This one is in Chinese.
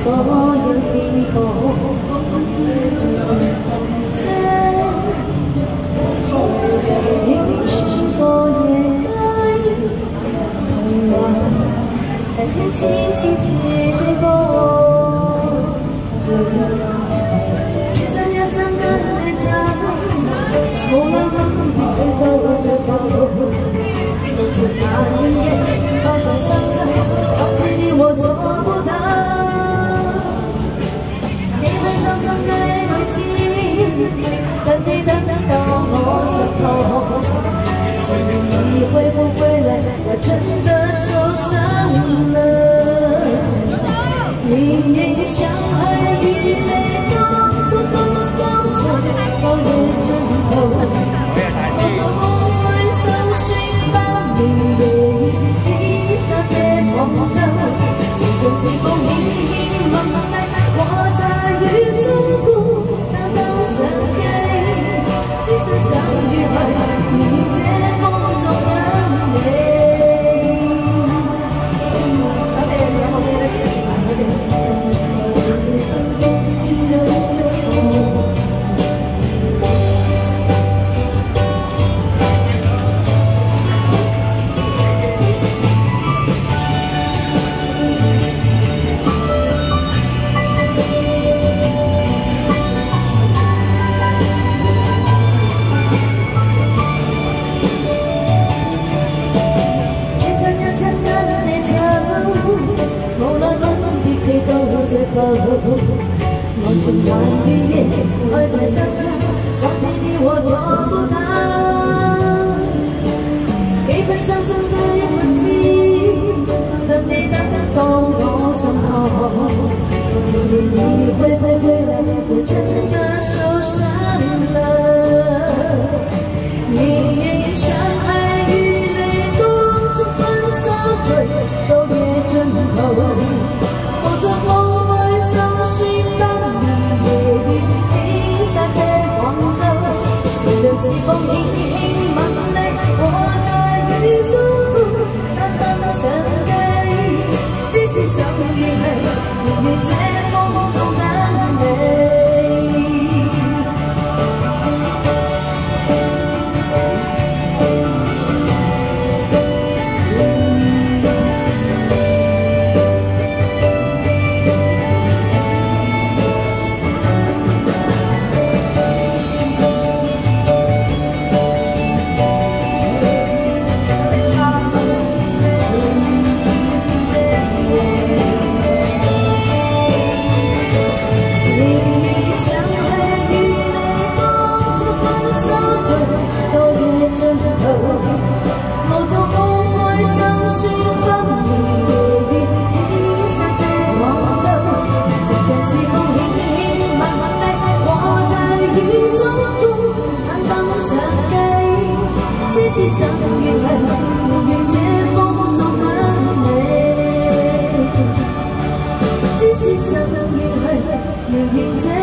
所有天空，这最全個夜街，循環才偏天痴痴的歌。只想一生跟你走，無論別去到最後，路途漫遠的我在深秋，我知你我做不到。 深深的愛情，等你等到我身後，究竟你會不會來？我真的受傷了。明明相愛與淚當作分手走到夜盡頭，我做夢裏搜尋百年夜雨披薩這廣州，時常似風輕輕吻你，我在雨中孤單當神機，只是想與去遇這風中的你。多謝你有冇記得以前嗰隻？ 我情還願意愛在深秋，我知你我做不到。幾分傷心的日子，等你等到我身後，究竟你會不會來？我真的受傷了。明明相愛與淚當作分手醉到夜盡頭，我做夢。 像似風輕輕吻你，我在雨中孤單登上機，只是想遠去，遙遠這風中等你。 只想遠去，遙遠這風中等你。只是想遠去，遙遠這。